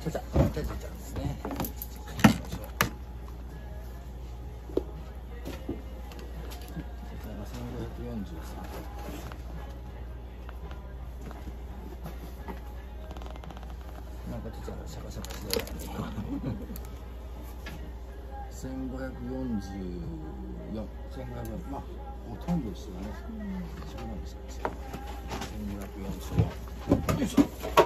ちゃちゃですね。なんかちょっとシャカシャカしながらね。1544、1500、まあほとんど一緒だね。一緒なんですよ。1544。よいしょ。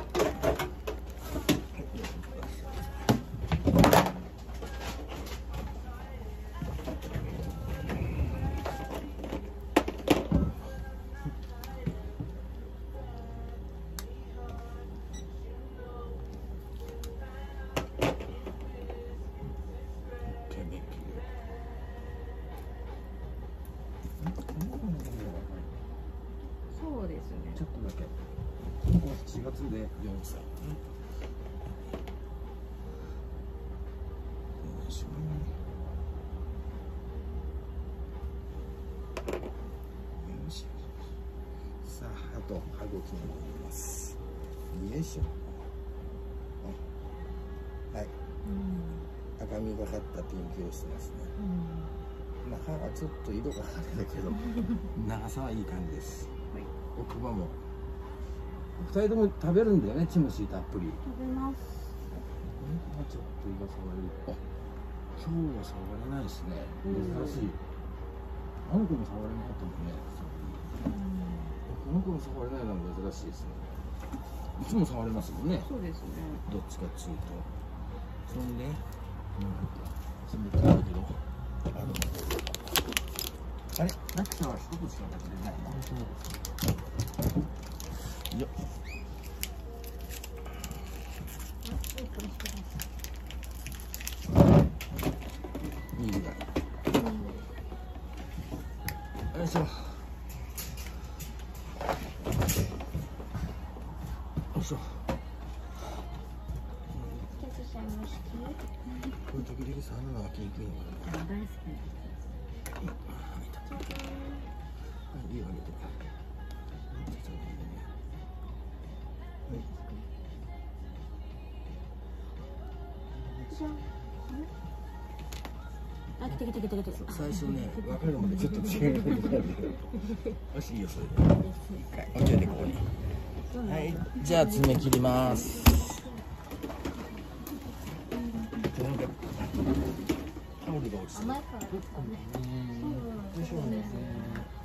そうですね。 ちょっとだけ。4月で4歳。よいしょ。よし。さあ、あと歯茎になります。よいしょ。はい。赤みがかったピンクをしてますね。まあ歯はちょっと色が派手だけど長さはいい感じです。奥歯も2人とも食べるんだよね。チムシーたっぷり食べます。 ちょっと胃が触れる。あ、今日は触れないですね。珍しい。あの子も触れなかったもんね。この子も触れないのも珍しいですね。いつも触れますもんね。 そうですね。 どっちかっつうと。そんで冷たいけどあれ、ラクサは一つしか食べれないな。よっ。いいぐらい。よいしょ。よいしょ。これ時々さ、穴が開きにくいのかな。 大好き。 いいよ、あげて。 あ、来て。 最初ね、分かるまでちょっと違う。よし、いいよ、それで。一回、置いといて、ここに。はい、じゃあ、爪切ります。タオルが落ちてる。 甘いからですかね。 よいしょ。